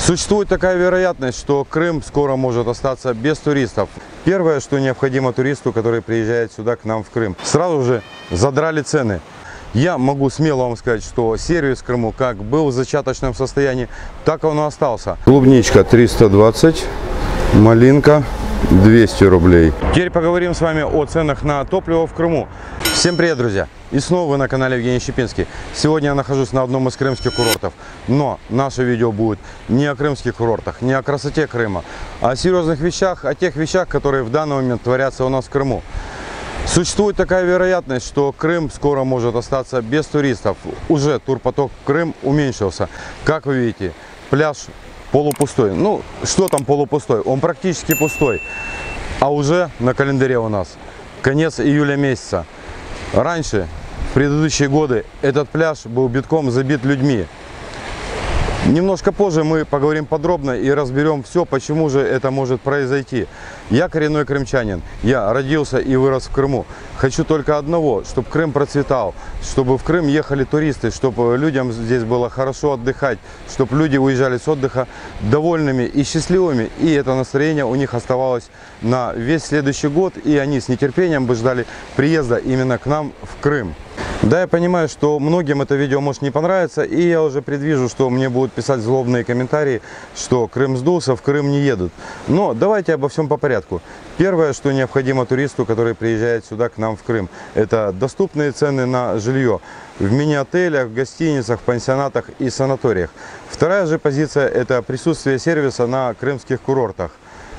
Существует такая вероятность, что Крым скоро может остаться без туристов. Первое, что необходимо туристу, который приезжает сюда к нам в Крым, сразу же задрали цены. Я могу смело вам сказать, что сервис в Крыму как был в зачаточном состоянии, так он и остался. Клубничка 320, малинка 200 рублей. Теперь поговорим с вами о ценах на топливо в Крыму. Всем привет, друзья! И снова вы на канале Евгений Щепинский. Сегодня я нахожусь на одном из крымских курортов. Но наше видео будет не о крымских курортах, не о красоте Крыма, а о серьезных вещах, о тех вещах, которые в данный момент творятся у нас в Крыму. Существует такая вероятность, что Крым скоро может остаться без туристов. Уже турпоток в Крым уменьшился. Как вы видите, пляж полупустой. Ну, что там полупустой? Он практически пустой. А уже на календаре у нас конец июля месяца. Раньше, в предыдущие годы, этот пляж был битком забит людьми. Немножко позже мы поговорим подробно и разберем все, почему же это может произойти. Я коренной крымчанин, я родился и вырос в Крыму. Хочу только одного, чтобы Крым процветал, чтобы в Крым ехали туристы, чтобы людям здесь было хорошо отдыхать, чтобы люди уезжали с отдыха довольными и счастливыми, и это настроение у них оставалось на весь следующий год, и они с нетерпением бы ждали приезда именно к нам в Крым. Да, я понимаю, что многим это видео может не понравиться, и я уже предвижу, что мне будут писать злобные комментарии, что Крым сдулся, в Крым не едут. Но давайте обо всем по порядку. Первое, что необходимо туристу, который приезжает сюда к нам в Крым, это доступные цены на жилье в мини-отелях, гостиницах, пансионатах и санаториях. Вторая же позиция – это присутствие сервиса на крымских курортах.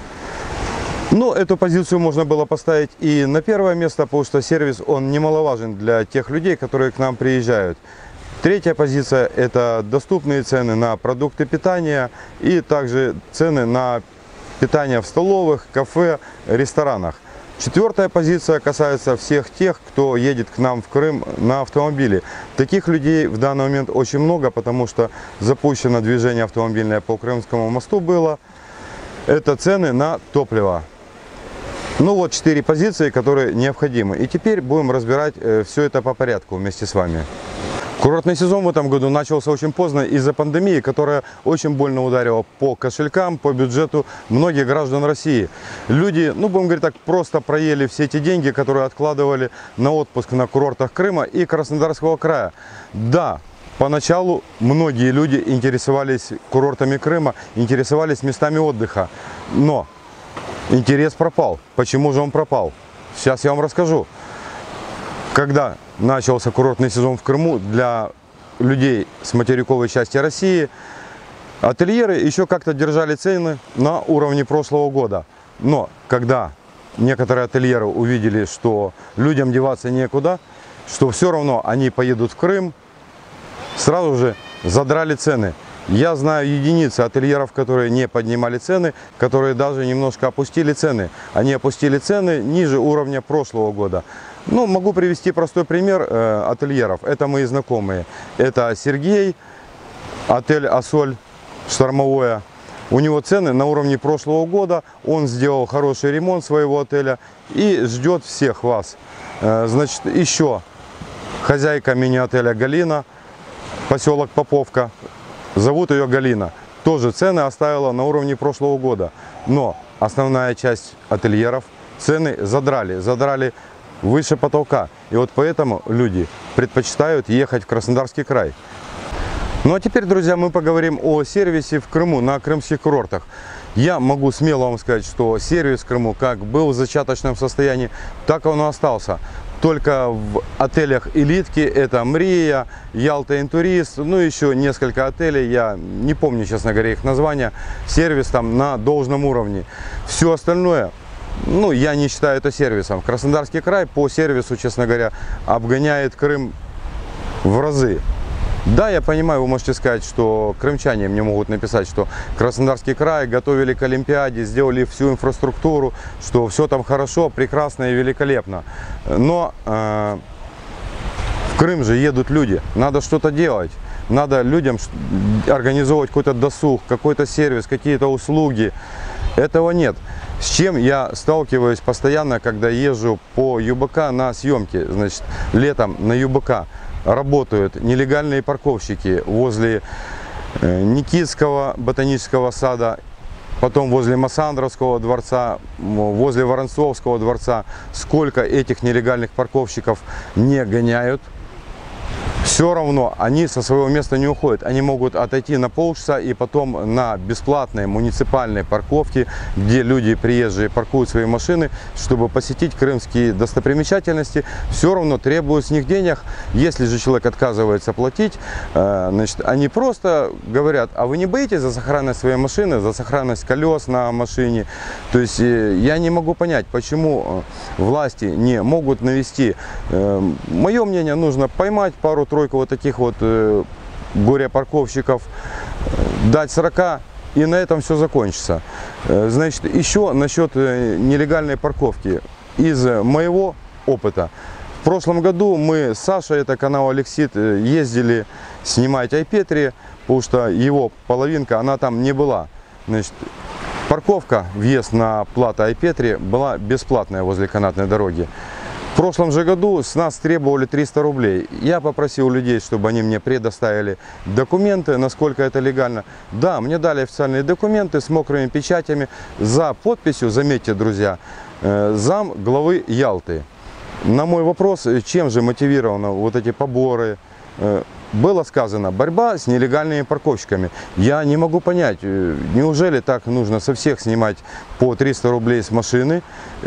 Ну, эту позицию можно было поставить и на первое место, потому что сервис, он немаловажен для тех людей, которые к нам приезжают. Третья позиция – это доступные цены на продукты питания и также цены на питание в столовых, кафе, ресторанах. Четвертая позиция касается всех тех, кто едет к нам в Крым на автомобиле. Таких людей в данный момент очень много, потому что запущено движение автомобильное по Крымскому мосту было. Это цены на топливо. Ну вот 4 позиции, которые необходимы. И теперь будем разбирать все это по порядку вместе с вами. Курортный сезон в этом году начался очень поздно из-за пандемии, которая очень больно ударила по кошелькам, по бюджету многих граждан России. Люди, ну будем говорить так, просто проели все эти деньги, которые откладывали на отпуск на курортах Крыма и Краснодарского края. Да, поначалу многие люди интересовались курортами Крыма, интересовались местами отдыха, но интерес пропал. Почему же он пропал? Сейчас я вам расскажу. Когда начался курортный сезон в Крыму для людей с материковой части России, ательеры еще как-то держали цены на уровне прошлого года. Но когда некоторые ательеры увидели, что людям деваться некуда, что все равно они поедут в Крым, сразу же задрали цены. Я знаю единицы ательеров, которые не поднимали цены, которые даже немножко опустили цены. Они опустили цены ниже уровня прошлого года. Ну, могу привести простой пример ательеров. Это мои знакомые. Это Сергей, отель «Ассоль» штормовое. У него цены на уровне прошлого года. Он сделал хороший ремонт своего отеля и ждет всех вас. Значит, еще хозяйка мини-отеля «Галина», поселок Поповка. Зовут ее Галина. Тоже цены оставила на уровне прошлого года. Но основная часть ательеров цены задрали выше потолка. И вот поэтому люди предпочитают ехать в Краснодарский край. Ну а теперь, друзья, мы поговорим о сервисе в Крыму на крымских курортах. Я могу смело вам сказать, что сервис в Крыму как был в зачаточном состоянии, так он и остался. Только в отелях элитки, это Мрия, Ялта Интурист, ну еще несколько отелей, я не помню, честно говоря, их названия, сервис там на должном уровне. Все остальное, ну я не считаю это сервисом. Краснодарский край по сервису, честно говоря, обгоняет Крым в разы. Да, я понимаю, вы можете сказать, что крымчане мне могут написать, что Краснодарский край готовили к Олимпиаде, сделали всю инфраструктуру, что все там хорошо, прекрасно и великолепно. Но в Крым же едут люди, надо что-то делать. Надо людям организовывать какой-то досуг, какой-то сервис, какие-то услуги. Этого нет. С чем я сталкиваюсь постоянно, когда езжу по ЮБК на съемки. Значит, летом на ЮБК работают нелегальные парковщики возле Никитского ботанического сада, потом возле Массандровского дворца, возле Воронцовского дворца. Сколько этих нелегальных парковщиков не гоняют, все равно они со своего места не уходят. Они могут отойти на полчаса и потом на бесплатной муниципальной парковке, где люди приезжие паркуют свои машины, чтобы посетить крымские достопримечательности, все равно требуют с них денег. Если же человек отказывается платить, значит, они просто говорят: а вы не боитесь за сохранность своей машины, за сохранность колес на машине? То есть я не могу понять, почему власти не могут навести. Мое мнение, нужно поймать пару-тройку вот таких вот горе-парковщиков, дать 40, и на этом все закончится. Значит, еще насчет нелегальной парковки. Из моего опыта. В прошлом году мы с Сашей, это канал Алексит, ездили снимать Айпетри, потому что его половинка, она там не была. Значит, парковка, въезд на плато Айпетри была бесплатная возле канатной дороги. В прошлом же году с нас требовали 300 рублей. Я попросил людей, чтобы они мне предоставили документы, насколько это легально. Да, мне дали официальные документы с мокрыми печатями, за подписью, заметьте, друзья, зам главы Ялты. На мой вопрос, чем же мотивированы вот эти поборы, было сказано: борьба с нелегальными парковщиками. Я не могу понять, неужели так нужно со всех снимать по 300 рублей с машины?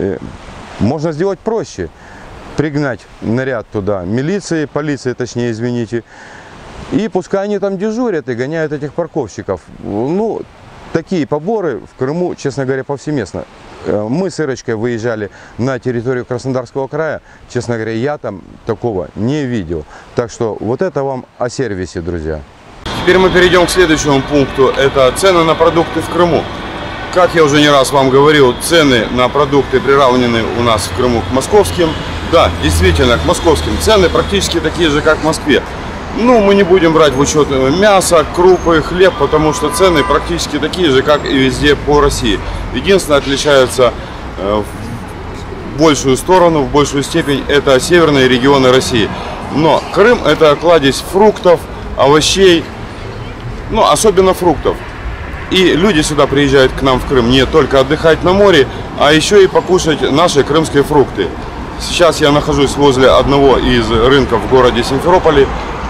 Можно сделать проще. Пригнать наряд туда, милиции, полиции, точнее, извините, и пускай они там дежурят и гоняют этих парковщиков. Ну, такие поборы в Крыму, честно говоря, повсеместно. Мы с Ирочкой выезжали на территорию Краснодарского края, честно говоря, я там такого не видел. Так что вот это вам о сервисе, друзья. Теперь мы перейдем к следующему пункту, это цены на продукты в Крыму. Как я уже не раз вам говорил, цены на продукты приравнены у нас в Крыму к московским. Да, действительно, к московским. Цены практически такие же, как в Москве. Ну, мы не будем брать в учет мясо, крупы, хлеб, потому что цены практически такие же, как и везде по России. Единственное, отличаются в большую сторону, в большую степень, это северные регионы России. Но Крым – это кладезь фруктов, овощей, ну, особенно фруктов. И люди сюда приезжают к нам в Крым не только отдыхать на море, а еще и покушать наши крымские фрукты. Сейчас я нахожусь возле одного из рынков в городе Симферополе.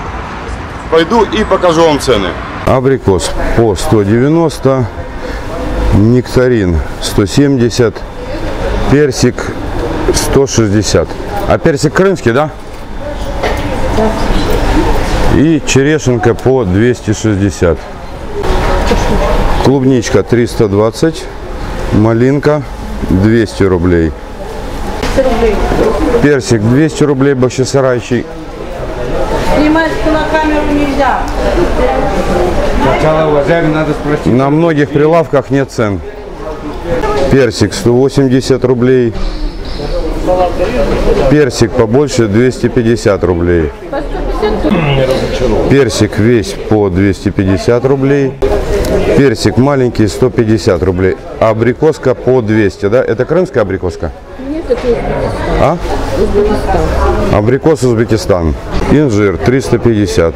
Пойду и покажу вам цены. Абрикос по 190, нектарин 170, персик 160. А персик крымский, да? И черешенка по 260. Клубничка 320, малинка 200 рублей. Персик 200 рублей, бахчисарайчий. Снимать на камеру нельзя. Сначала, уважаемый, надо спросить. На многих прилавках нет цен. Персик 180 рублей. Персик побольше 250 рублей. Персик весь по 250 рублей. Персик маленький 150 рублей. Абрикоска по 200, да? Это крымская абрикоска? Нет, это Узбекистан. А? Узбекистан. Абрикос Узбекистан. Инжир 350.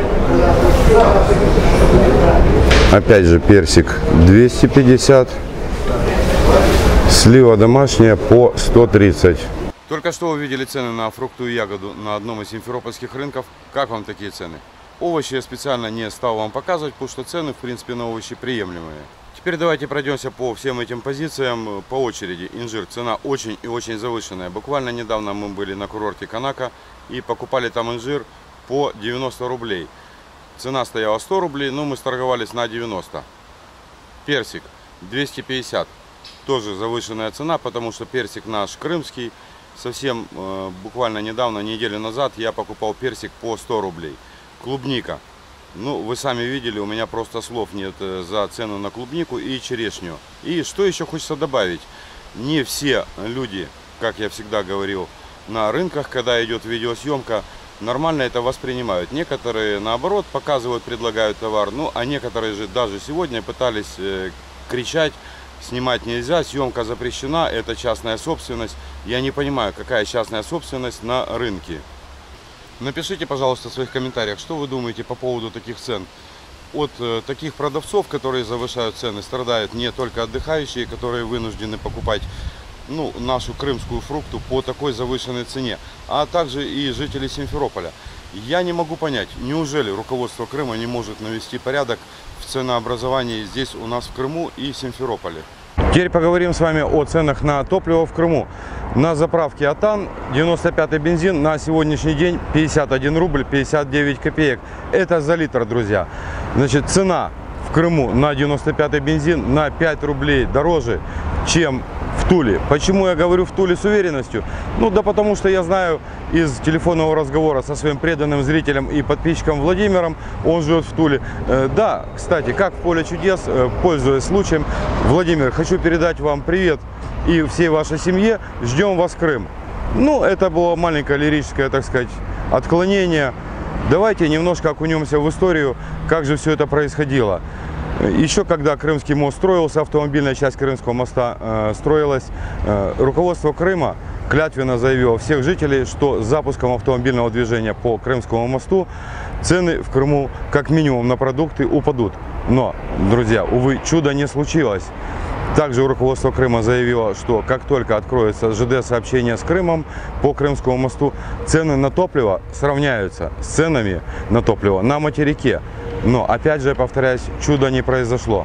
Опять же персик 250. Слива домашняя по 130. Только что вы видели цены на фрукты и ягоду на одном из симферопольских рынков. Как вам такие цены? Овощи я специально не стал вам показывать, потому что цены, в принципе, на овощи приемлемые. Теперь давайте пройдемся по всем этим позициям по очереди. Инжир, цена очень и очень завышенная. Буквально недавно мы были на курорте Канака и покупали там инжир по 90 рублей. Цена стояла 100 рублей, но мы сторговались на 90. Персик 250. Тоже завышенная цена, потому что персик наш крымский. Совсем буквально недавно, неделю назад, я покупал персик по 100 рублей. Клубника. Ну, вы сами видели, у меня просто слов нет за цену на клубнику и черешню. И что еще хочется добавить? Не все люди, как я всегда говорил, на рынках, когда идет видеосъемка, нормально это воспринимают. Некоторые, наоборот, показывают, предлагают товар. Ну, а некоторые же даже сегодня пытались кричать: снимать нельзя, съемка запрещена, это частная собственность. Я не понимаю, какая частная собственность на рынке. Напишите, пожалуйста, в своих комментариях, что вы думаете по поводу таких цен. от таких продавцов, которые завышают цены, страдают не только отдыхающие, которые вынуждены покупать нашу крымскую фрукту по такой завышенной цене, а также и жители Симферополя. Я не могу понять, неужели руководство Крыма не может навести порядок в ценообразовании здесь у нас в Крыму и Симферополе. Теперь поговорим с вами о ценах на топливо в Крыму. На заправке Атан 95-й бензин на сегодняшний день 51 рубль 59 копеек. Это за литр, друзья. Значит, цена в Крыму на 95-й бензин на 5 рублей дороже, чем в Туле. Почему я говорю в Туле с уверенностью? Да потому что я знаю из телефонного разговора со своим преданным зрителем и подписчиком Владимиром, он живет в Туле. Да, кстати, как в поле чудес, пользуясь случаем, Владимир, хочу передать вам привет и всей вашей семье. Ждем вас в Крым. Это было маленькое лирическое, так сказать, отклонение. Давайте немножко окунемся в историю, как же все это происходило. Еще когда Крымский мост строился, автомобильная часть Крымского моста строилась, руководство Крыма клятвенно заявило всех жителей, что с запуском автомобильного движения по Крымскому мосту цены в Крыму как минимум на продукты упадут. Но, друзья, увы, чудо не случилось. Также руководство Крыма заявило, что как только откроется ЖД-сообщение с Крымом по Крымскому мосту, цены на топливо сравняются с ценами на топливо на материке. Но, опять же, повторяюсь, чудо не произошло.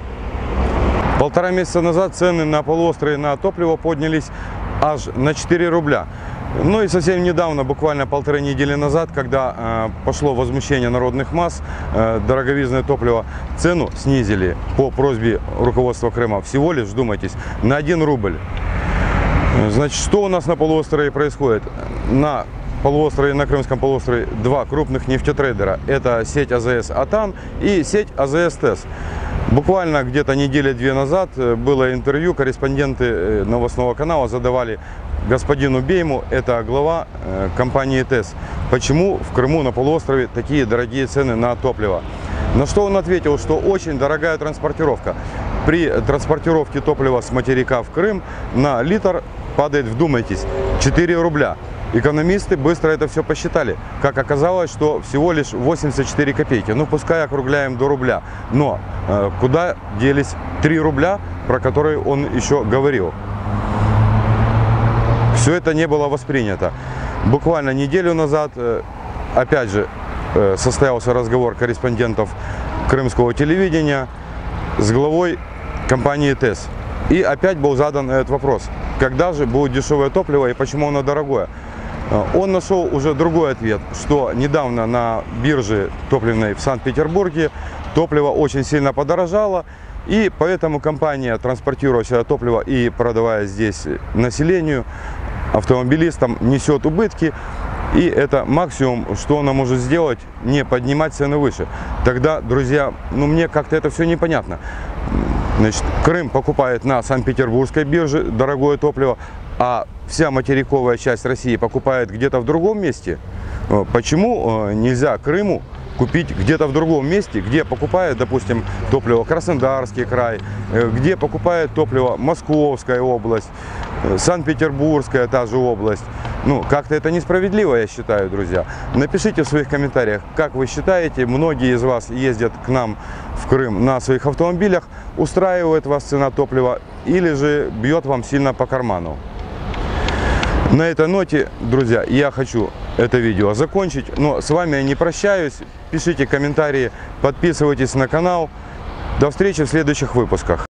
1,5 месяца назад цены на полуострове на топливо поднялись аж на 4 рубля. И совсем недавно, буквально 1,5 недели назад, когда пошло возмущение народных масс, дороговизное топливо, цену снизили по просьбе руководства Крыма всего лишь, вдумайтесь, на 1 рубль. Значит, что у нас на полуострове происходит? На Крымском полуострове два крупных нефтетрейдера. Это сеть АЗС Атан и сеть АЗС ТЭС. Буквально где-то недели-две назад было интервью, корреспонденты новостного канала задавали господину Бейму, это глава компании ТЭС, почему в Крыму на полуострове такие дорогие цены на топливо. На что он ответил, что очень дорогая транспортировка. При транспортировке топлива с материка в Крым на литр падает, вдумайтесь, 4 рубля. Экономисты быстро это все посчитали. Как оказалось, что всего лишь 84 копейки. Пускай округляем до рубля. Но куда делись 3 рубля, про которые он еще говорил? Все это не было воспринято. Буквально неделю назад, опять же, состоялся разговор корреспондентов крымского телевидения с главой компании ТЭС. И опять был задан этот вопрос. Когда же будет дешевое топливо и почему оно дорогое? Он нашел уже другой ответ, что недавно на бирже топливной в Санкт-Петербурге топливо очень сильно подорожало, и поэтому компания, транспортирующая топливо и продавая здесь населению, автомобилистам, несет убытки, и это максимум, что она может сделать, не поднимать цены выше. Тогда, друзья, мне как-то это все непонятно. Значит, Крым покупает на Санкт-Петербургской бирже дорогое топливо, а вся материковая часть России покупает где-то в другом месте. Почему нельзя Крыму купить где-то в другом месте, где покупает, допустим, топливо Краснодарский край, где покупает топливо Московская область, Санкт-Петербургская та же область? Как-то это несправедливо, я считаю, друзья. Напишите в своих комментариях, как вы считаете, многие из вас ездят к нам в Крым на своих автомобилях, устраивает вас цена топлива или же бьет вам сильно по карману. На этой ноте, друзья, я хочу это видео закончить, но с вами я не прощаюсь. Пишите комментарии, подписывайтесь на канал. До встречи в следующих выпусках.